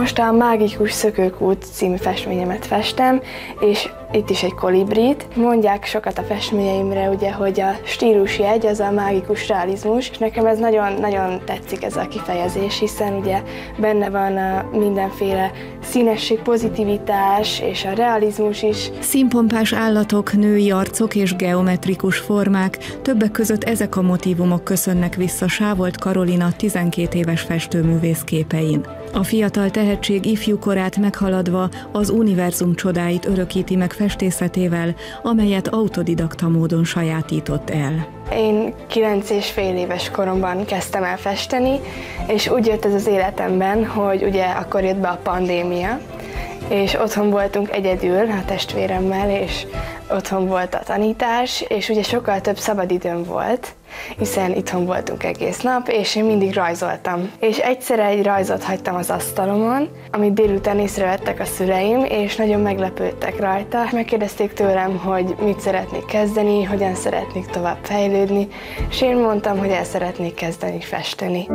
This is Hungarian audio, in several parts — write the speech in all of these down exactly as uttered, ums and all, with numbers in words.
Most a Mágikus Szökőkút című festményemet festem, és itt is egy kolibrit. Mondják sokat a festményeimre, ugye, hogy a stílusjegy az a mágikus realizmus, és nekem ez nagyon-nagyon tetszik ez a kifejezés, hiszen ugye benne van a mindenféle színesség, pozitivitás és a realizmus is. Színpompás állatok, női arcok és geometrikus formák, többek között ezek a motívumok köszönnek vissza Sávolt Karolina tizenkét éves festőművész képein. A fiatal tehetség ifjúkorát meghaladva az univerzum csodáit örökíti meg festészetével, amelyet autodidakta módon sajátított el. Én kilenc és fél éves koromban kezdtem el festeni, és úgy jött ez az életemben, hogy ugye akkor jött be a pandémia, és otthon voltunk egyedül a testvéremmel, és otthon volt a tanítás, és ugye sokkal több szabadidőm volt, hiszen itthon voltunk egész nap, és én mindig rajzoltam. És egyszer egy rajzot hagytam az asztalomon, amit délután észrevettek a szüleim, és nagyon meglepődtek rajta. Megkérdezték tőlem, hogy mit szeretnék kezdeni, hogyan szeretnék tovább fejlődni, és én mondtam, hogy el szeretnék kezdeni festeni.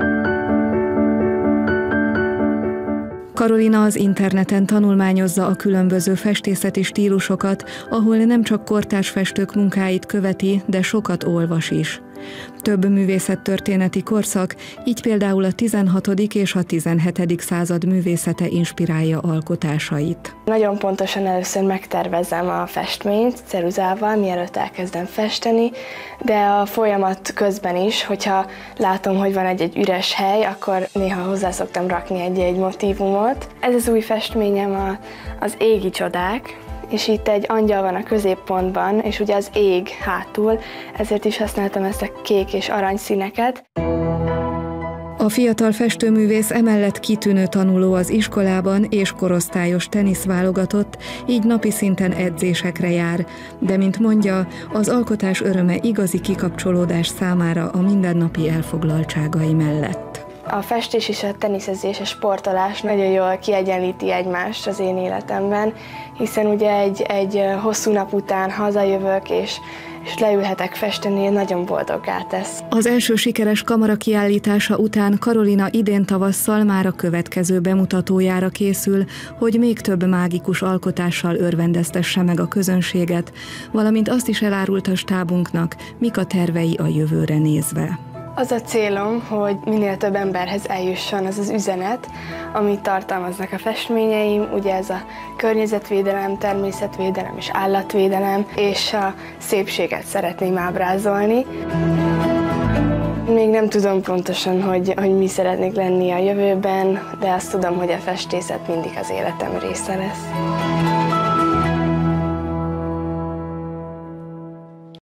Karolina az interneten tanulmányozza a különböző festészeti stílusokat, ahol nem csak kortárs festők munkáit követi, de sokat olvas is. Több művészettörténeti korszak, így például a tizenhatodik és a tizenhetedik század művészete inspirálja alkotásait. Nagyon pontosan először megtervezem a festményt ceruzával, mielőtt elkezdem festeni, de a folyamat közben is, hogyha látom, hogy van egy-egy üres hely, akkor néha hozzá szoktam rakni egy-egy motívumot. Ez az új festményem a, az égi csodák, és itt egy angyal van a középpontban, és ugye az ég hátul, ezért is használtam ezt a kék és arany színeket. A fiatal festőművész emellett kitűnő tanuló az iskolában és korosztályos teniszválogatott, így napi szinten edzésekre jár, de mint mondja, az alkotás öröme igazi kikapcsolódás számára a mindennapi elfoglaltságai mellett. A festés és a teniszezés, a sportolás nagyon jól kiegyenlíti egymást az én életemben, hiszen ugye egy, egy hosszú nap után hazajövök, és, és leülhetek festeni, nagyon boldoggá tesz. Az első sikeres kamara kiállítása után Karolina idén tavasszal már a következő bemutatójára készül, hogy még több mágikus alkotással örvendeztesse meg a közönséget, valamint azt is elárult a stábunknak, mik a tervei a jövőre nézve. Az a célom, hogy minél több emberhez eljusson az az üzenet, amit tartalmaznak a festményeim, ugye ez a környezetvédelem, természetvédelem és állatvédelem, és a szépséget szeretném ábrázolni. Még nem tudom pontosan, hogy, hogy mi szeretnék lenni a jövőben, de azt tudom, hogy a festészet mindig az életem része lesz.